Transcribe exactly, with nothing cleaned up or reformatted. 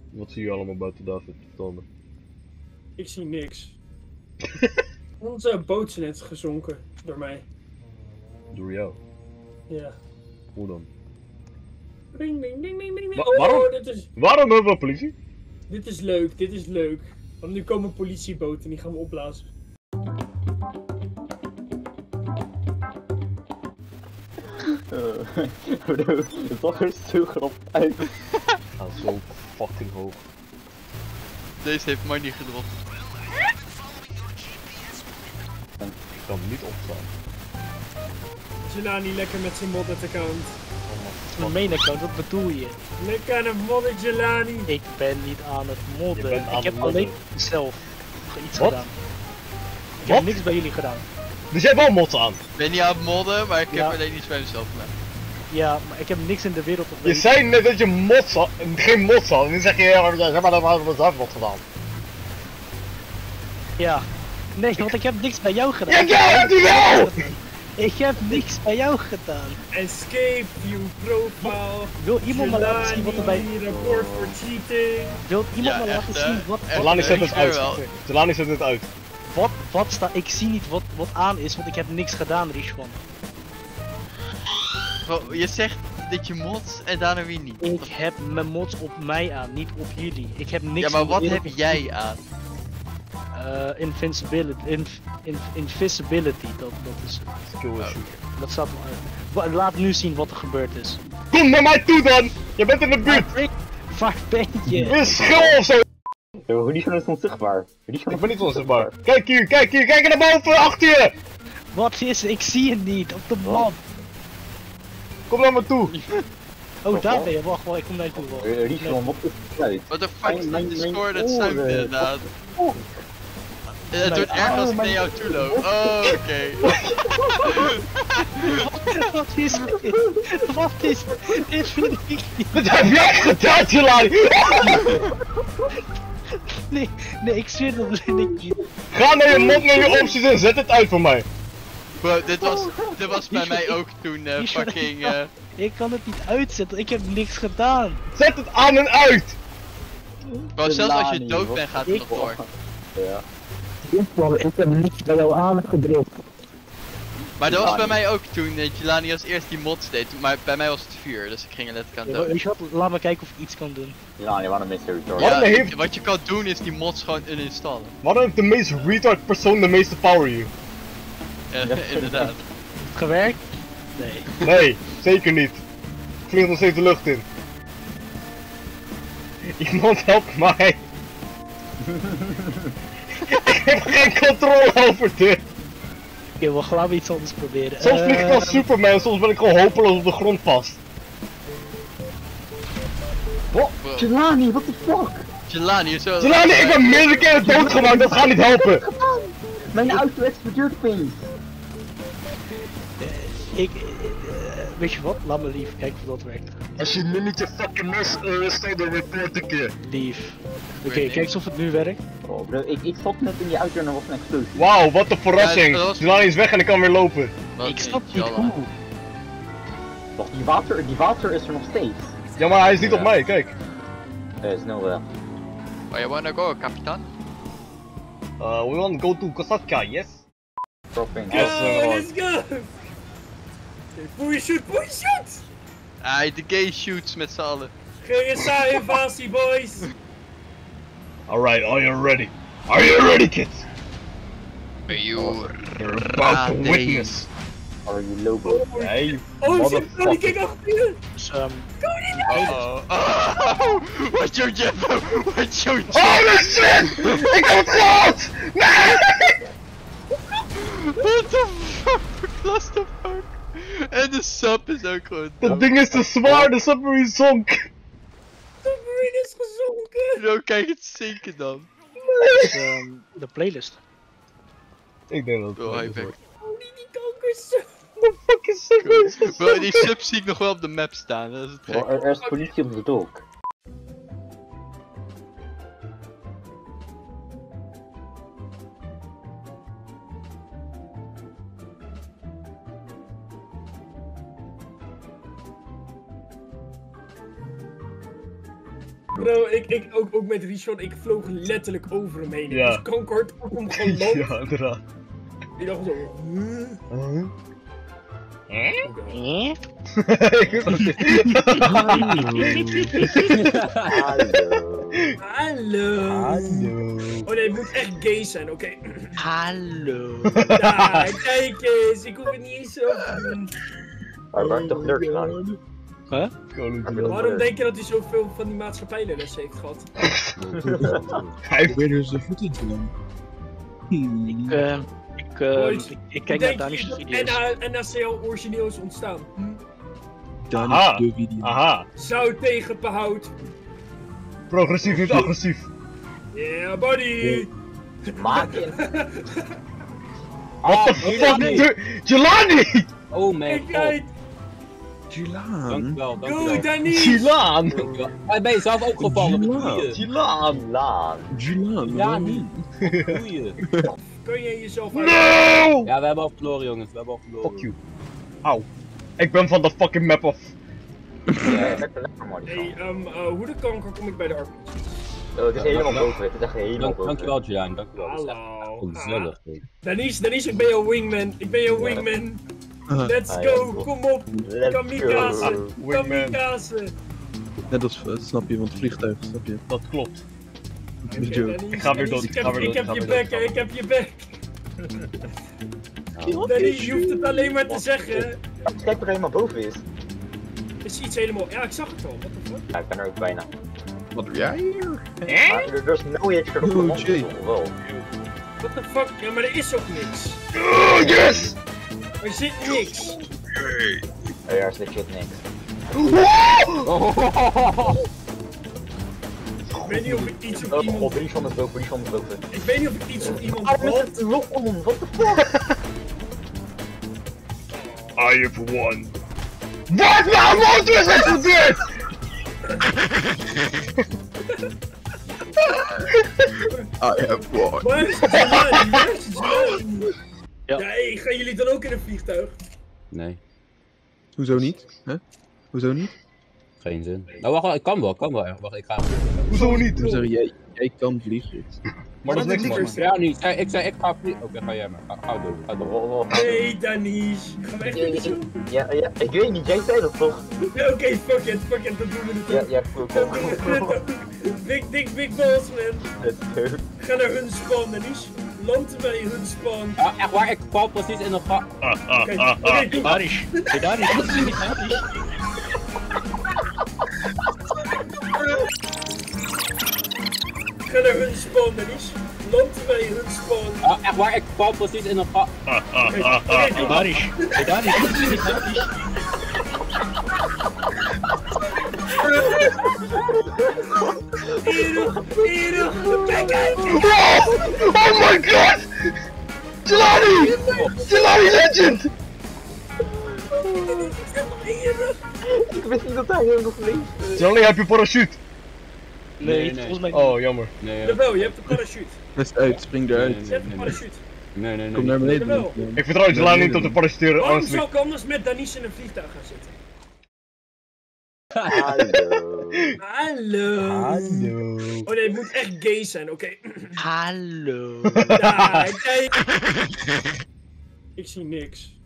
Wat zie je allemaal buiten David? Vertel me. Ik zie niks. Onze boot is net gezonken door mij. Door jou? Ja. Hoe dan? Ding, ding, ding, ding, ding. Wa Oh, waarom? dit is, Waarom hebben we politie? dit is leuk, dit is leuk. Want nu komen politieboten en die gaan we opblazen. Het zag er zo grappig uit. Gaat zo fucking hoog. Deze heeft money gedropt. Ik kan niet opstaan. Jelani lekker met zijn modded account. Mijn main account, wat bedoel je? Lekker aan het modden, Jelani. Ik ben niet aan het modden. Je bent aan ik heb het modden. alleen zelf iets Wat? gedaan. Ik Wat? heb niks bij jullie gedaan. Dus jij hebt wel mods aan? Ik ben niet aan het modden, maar ik Ja. heb alleen iets bij mezelf gedaan. Ja, maar ik heb niks in de wereld op Je zei net dat je mods had, geen mods had. En nu zeg je, ja, maar zeg maar dat we zelf wat gedaan. Ja. Nee, want ik heb niks bij jou gedaan. Ja, ja, hebt hij wel! Ik heb niks bij jou gedaan. Escape, view profile. Wil iemand me laten zien wat er bij... Jelani, rapport voor cheating. Wil iemand Ja, me echt, laten hè? zien wat... Echt. Jelani zet het ik uit. wel. Jelani zet het uit. Wat, wat staat... Ik zie niet wat, wat aan is, want ik heb niks gedaan, Richwan. Wel, je zegt dat je mods en daarna weer niet. Ik heb mijn mods op mij aan, niet op jullie. Ik heb niks Ja, maar in de wat wereld heb op jij jullie. aan? Uh, invincibility, inv, inv, invisibility, dat, dat is Skill Oh. issue. dat staat uh, laat nu zien wat er gebeurd is. Kom naar mij toe dan! Je bent in de buurt! Rick, waar ben je? Je bent schil of zo! Yo, die is onzichtbaar. Die Ik ben niet onzichtbaar. Kijk hier, kijk hier, kijk naar boven, achter je! Wat is er? Ik zie het niet op de map. Kom naar me toe! Oh, daar ben je. Wacht, wacht, ik kom naar je toe. Wacht. Richemont, wat is het uit? Wat de fuck is Mijn- dit mijn- Discord? mijn Het zuipt oren. inderdaad. Oh. Eh, Het wordt Mijn- erg als oh, ik naar mijn- jou toe loop. Oh, oké. Wat is dit? Wat is dit? Dit vind ik niet. Wat heb jij gedaan, Jelani? Nee, nee, ik zweer dat vind ik niet. Ga naar je mond, naar je opties en zet het uit voor mij. Bro, dit was, dit was bij mij ook toen eh, Die shot- fucking... eh, Ik kan het niet uitzetten, ik heb niks gedaan. Zet het aan en uit! Bro, zelfs als je Jelani, dood wat- bent gaat het Ik- nog door. Ja. Ik heb niks bij jou aangedrukt. Maar dat was bij Jelani. mij ook toen uh, Jelani als eerst die mods deed, maar bij mij was het vuur, dus ik ging er letterlijk aan Ja, dood. weet je wat, laat me kijken of ik iets kan doen. Ja, je waren mystery door. Wat? Ja, Waarom heeft- wat je kan doen is die mods gewoon uninstallen. Waarom heeft de meest retard persoon de meeste power hier? Ja, inderdaad. Gewerkt? Nee. Nee, zeker niet. Ik vlieg nog steeds de lucht in. Iemand helpt mij. Ik heb geen controle over dit. Oké, we gaan iets anders proberen. Soms vlieg ik als Eh, Superman, soms ben ik gewoon hopeloos op de grond vast. Bro, Jelani, what the fuck? Jelani is zo... Jelani, ik ben meerdere keren doodgemaakt, dat gaat niet helpen. Mijn auto explodeert opeens. Ik, eh, eh, weet je wat? Laat me lief, kijken of dat werkt. Als je nu niet je fucking mes uh, steekt, dan report ik je. Lief. Oké, weet niet. kijk eens of het nu werkt. Oh, bro, ik, ik zat net in die auto en er was een explosie. Wauw, wat een verrassing. Ja, dat was- Jelani is weg en ik kan weer lopen. Wat Ik snap een niet Jelani. hoe. Wacht, die water, die water is er nog steeds. Ja, maar hij is niet op Ja. mij, kijk. Eh, snel wel. Where you wanna go, kapitaan? Uh, we want to go to Kosatka, yes? Dropping. Yes. Go, let's go! Push shoot, push shoot! Ah, de gay shoots met z'n allen. G S A-invasie, boys! Alright, are you ready? Are you ready, kids? Are you You're about to ready? witness. Are you lobo? Hey, you Oh shit, motherfucker. Tony, kijk achter je! Dus, um, Uh-oh. Oh, what's your Jeffo? What's your Jeffo? Holy shit! Ik heb het gehad! Nee! What the fuck? What the fuck? En de sub is ook gewoon Dat ding is te zwaar, de submarine zonk. Submarine is gezonken! Zo, kijk het zinken dan. dus, um, de playlist. Ik denk dat het Oh, wel hij is, weg. hoor. Oh, die, die kankers! The fuck is submarine Bro, die sub zie ik nog wel op de map staan, dat is het Bro, gek. er, er is politie op de dok. Bro, ik, ik ook, ook met Richard, ik vloog letterlijk over hem heen. Ja. Dus kankert op hem geland. Ja, inderdaad. Ik dacht zo. Huh? Huh? Eh? Ik weet het niet. Hallo. Hallo. Hallo. Oh nee, het moet echt gay zijn, oké. Hallo. Ja, kijk eens, ik hoef het niet eens zo te doen. Maar waar is de flirts nou? Huh? Waarom denk je dat hij zoveel van die maatschappijles heeft gehad? Hij heeft Weer dus de footage dan. Ik, uh, ik, uh, Boys, ik, ik kijk Denk naar je Dani's dat video's. N H L origineel is ontstaan? Hm? Dan Aha. de video. Aha. Zou tegen behoud. Progressief, niet agressief. Yeah, buddy! Maak je. What the fuck? Du- Jelani! Oh mijn Kijk uit! Gilaan. Dankjewel, Go, dankjewel. Danies! Gilaan! Dankjewel. Hij ben je zelf ook gevallen, wat doe je? Gilaan! Laan. Gilaan. Ja, niet. Wat doe je? Kun je jezelf uit... No! Ja, we hebben al verloren jongens, we hebben al verloren. Fuck you. Auw. Ik ben van de fucking map af. Ja, lekker lekker man. Hey, um, uh, hoe de kanker kom ik bij de R P G? Oh, het is helemaal boven, het is echt helemaal Dank, boven. dankjewel Julian, dankjewel. Dat is echt Hallo. gezellig. Ah. Danies, Danies, ik ben jouw wingman. Ik ben jouw wingman. Let's Ah, ja, go, cool. kom op. Let's Kamikaze. go. Wingman. Kamikaze. Net als, uh, snap je, van het vliegtuig, snap je? Dat klopt. De Oké, joke. Danies, Ik ga weer Danies, dood, Ik ik heb, ga weer ik dood, heb ik je ga weer bek, dood. hè, ik heb je bek. Danny, je hoeft het alleen maar te zeggen. Kijk waar helemaal boven is. Is iets helemaal... Ja, ik zag het al. What the fuck? Ja, ik ben er ook bijna. Wat doe jij hier? Maar er is no extra op de Oh, mond. jee. Wel. What the fuck? Ja, maar er is ook niks. Oh, yes! Er zit niks. Oh, ja, er is legit niks. Ik weet niet of ik iets op Oh iemand... god, drie van de boven, drie van de boven. Ik weet niet of ik iets op iemand... Ah, met het lock om, what the fuck? I have won. Wat? Mijn motor is explodeerd! I have won. Waar is Jelani? Waar is Jelani? Ja. Ja, hey, gaan jullie dan ook in een vliegtuig? Nee, Hoezo niet? Hè? Hoezo niet? geen zin. Nou wacht, wacht, ik kan wel, ik kan wel. Wacht, ik ga. Hoezo niet? Hoezo jij, jij kan vliegen. Maar dat is niks, man. Ja, niet. Ik, ik zei, ik ga vliegen. Oké, ga jij maar. Ga, ga door, ga door. Oh, oh. Nee, Danies. Gaan we echt niet zo? Ja, ja, ik weet niet, jij zei dat toch? Ja, oké, fuck it, fuck it, dan doen we het Ja, ook. ja, kom, Dan kom, doen we kom, het kom. ook. Big dick, big balls, man. Let's go. Ga naar hun spawn, Danies. Landen bij hun spawn. Ah, echt waar, ik val precies in een gat. Ah, ah, Oké, ah, oké, ah. doe. Dani's. Hey, Dani's. Dani's. Ga naar hun spawn, Danies. Landen bij hun spawn. Ah, echt waar, ik val precies in een gat. Ah, ah, Oké, ah, oké, ah. doe. Dani's. Hey, Dani's. Dani's. Hier, hier, kijk uit. Oh! Oh my god! Jelani! Jelani Legend! Hier. Ik wist niet dat hij hier nog leeft. Jelani, heb je parachute? Nee, Nee, nee. volgens mij niet. Oh, jammer. Nee, ja. Jawel, je hebt een parachute. Best uit, spring eruit. Je hebt een parachute. Nee, nee, nee. Kom naar beneden. Jawel. Ik vertrouw Jelani niet om te parachuteren, Waarom honestly. zou ik anders met Danies in een vliegtuig gaan zitten? Hallo. Hallo. Hallo. Oh nee, het moet echt gay zijn, oké. Hallo. Ja, kijk. Ik zie niks.